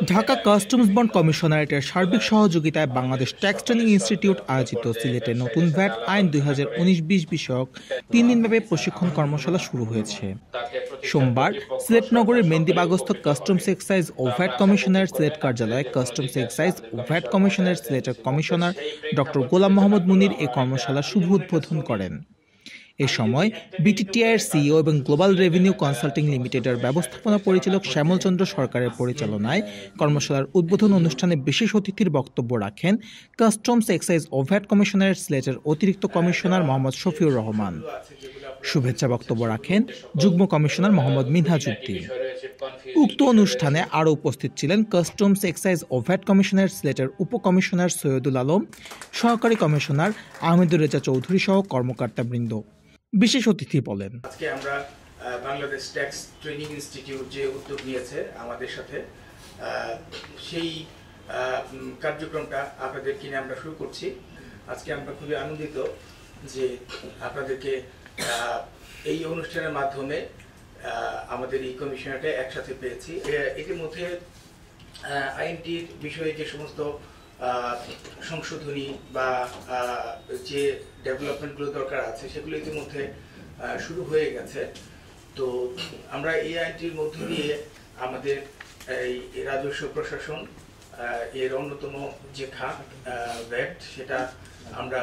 Dhaka customs bond কমিশনারেটের সার্বিক সহযোগিতায় Bangladesh tax training institute আয়োজিত সিলেটে নতুন ভ্যাট আইন 2019-20 বিষয়ক 3 দিনব্যাপী প্রশিক্ষণ কর্মশালা শুরু হয়েছে। সোমবার সিলেট নগরের মেন্দিবাগস্থ কাস্টমস এক্সাইজ ও ভ্যাট কমিশনারের সিলেট কার্যালয়ে কাস্টমস এক্সাইজ ও ভ্যাট কমিশনারের সিলেটের কমিশনার ডক্টর গোলাম মোহাম্মদ মুনির এই কর্মশালার শুভ উদ্বোধন করেন। এ সময় বিটিটিআইয়ের সিইও এবং গ্লোবাল রেভিনিউ কনসাল্টিং লিমিটেডের ব্যবস্থাপনা পরিচালক শ্যামল চন্দ্র সরকারের পরিচালনায় কর্মশালার উদ্বোধন অনুষ্ঠানে বিশেষ অতিথির বক্তব্য রাখেন কাস্টমস এক্সাইজ ও ভ্যাট কমিশনারের সিলেটের অতিরিক্ত কমিশনার মোহাম্মদ শফিউর রহমান। শুভেচ্ছা বক্তব্য রাখেন যুগ্ম কমিশনার মোহাম্মদ মিনহাজউদ্দিন। উক্ত অনুষ্ঠানে আরও উপস্থিত ছিলেন কাস্টমস এক্সাইজ ও ভ্যাট কমিশনার সিলেটের উপকমিশনার সৈয়দুল আলম, সহকারী কমিশনার আহমেদুর রেজা চৌধুরী সহ কর্মকর্তাবৃন্দ। বিশেষ অতিথি বলেন, আজকে আমরা বাংলাদেশ ট্যাক্স ট্রেনিং ইনস্টিটিউট যে উদ্যোগ নিয়েছে আমাদের সাথে, সেই কার্যক্রমটা আপনাদের কিনে আমরা শুরু করছি। আজকে আমরা খুবই আনন্দিত যে আপনাদেরকে এই অনুষ্ঠানের মাধ্যমে আমাদের এই কমিশনারটা একসাথে পেয়েছি। ইতিমধ্যে আইনটির বিষয়ে যে সমস্ত সংশোধনী বা যে ডেভেলপমেন্টগুলো দরকার আছে সেগুলো ইতিমধ্যে শুরু হয়ে গেছে। তো আমরা এই আইনটির মধ্য দিয়ে আমাদের এই রাজস্ব প্রশাসন এর অন্যতম যে খাত ভ্যাট, সেটা আমরা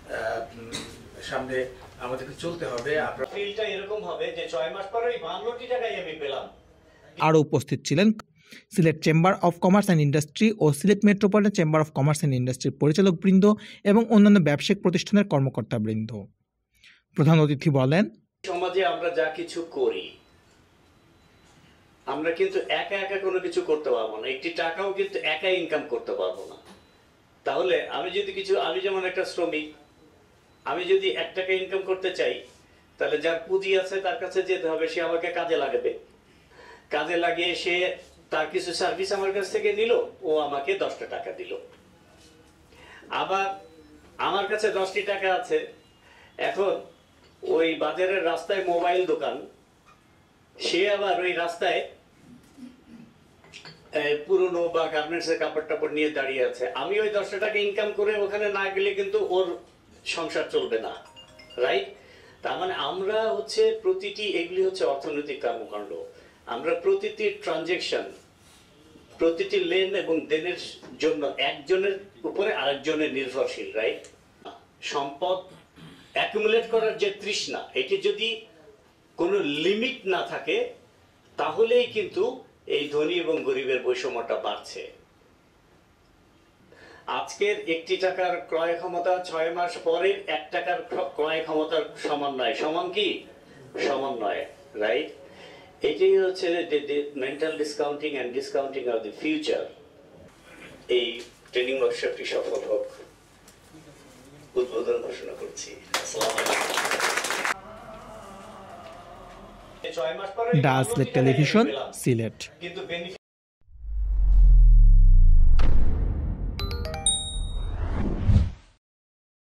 সামনে আমাদেরকে চলতে হবে। ফিলটা এরকম হবে যে 6 মাস পরে 52টি টাকাই আমি পেলাম। আরও উপস্থিত ছিলেন Sylhet chamber of commerce and industry ও Sylhet metropolitan chamber of commerce and ইন্ডাস্ট্রির পরিচালকবৃন্দ এবং অন্যান্য ব্যবসায়িক প্রতিষ্ঠানের কর্মকর্তাবৃন্দ। প্রধান অতিথি বলেন, সমাজে আমরা যা কিছু করি আমরা কিন্তু একা একা কোনো কিছু করতে পারবো না, একটি টাকাও কিন্তু একা ইনকাম করতে পারবো না। তাহলে আমি যেমন একটা শ্রমিক, আমি যদি 1 টাকা ইনকাম করতে চাই, তাহলে যার পুঁজি আছে তার কাছে যেতে হবে, সে আমাকে কাজে লাগাবে, কাজে লাগিয়ে সে তার কিছু সার্ভিস আমার কাছ থেকে নিল, ও আমাকে 10টা টাকা দিল। আবার আমার কাছে 10টি টাকা আছে, এখন ওই বাজারের রাস্তায় মোবাইল দোকান, সে আবার ওই রাস্তায় পুরনো বা গার্মেন্টসের কাপড় টাপড় নিয়ে দাঁড়িয়ে আছে। আমি ওই 10টা টাকা ইনকাম করে ওখানে না গেলে কিন্তু ওর সংসার চলবে না, রাইট? তার মানে আমরা প্রতিটি, এগুলি অর্থনৈতিক কর্মকাণ্ড। আমরা প্রতিটি ট্রানজেকশন, প্রতিটি লেন এবং দেনের জন্য একজনের উপরে আরেকজনের নির্ভরশীল, রাইট? সম্পদ অ্যাকুমুলেট করার যে তৃষ্ণা, এটি যদি কোনো লিমিট না থাকে তাহলেই কিন্তু এই ধনী এবং গরিবের বৈষম্যটা বাড়ছে। আজকের 1টি টাকার ক্রয় ক্ষমতা 6 মাস পরের 1 টাকার ক্রয় ক্ষমতার সমান নয়। সমান কি? সমান নয়, রাইট? এটাই হচ্ছে mental discounting and discounting of the future. এই ট্রেনিং ওয়ার্কশপটি সফল হোক, উদ্বোধন ঘোষণা করছি। Dutch television, Sylhet. কিন্তু